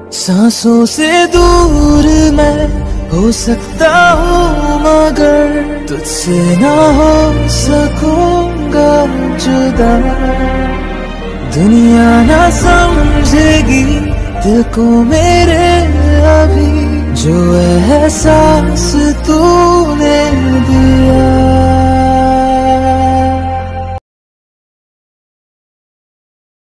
सांसों से दूर मैं हो सकता हूँ, मगर तुझसे ना हो सकूंगा जुदा। दुनिया ना समझेगी दिल को मेरे अभी, जो एहसास तू